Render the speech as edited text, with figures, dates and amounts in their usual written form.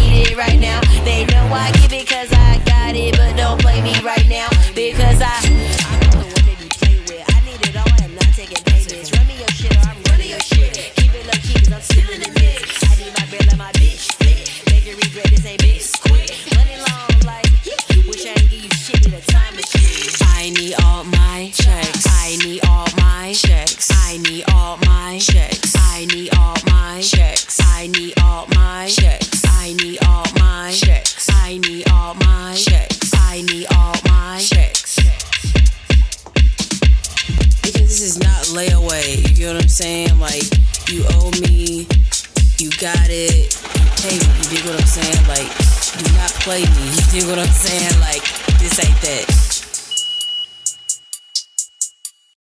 need it right now. They know I give it cause I got it, but don't play me right now. Because I'm not the one that you play with. I need it all, I'm not taking payments. Run me your shit or I'm running your shit. Keep it low key cause I'm still in the mix. I need my bread like my bitch split. Make you regret this ain't big squid. Running long like, wish I ain't give you shit in a time machine. I need all my checks. I need all my checks. I need all my checks. I need all my checks. I need all my checks. I need all my checks. I need all my checks. I need all my checks. Because this is not layaway. You get what I'm saying? Like, you owe me, you got it, you pay me. You dig what I'm saying? Like, do not play me. You dig what I'm saying? Like, this ain't that.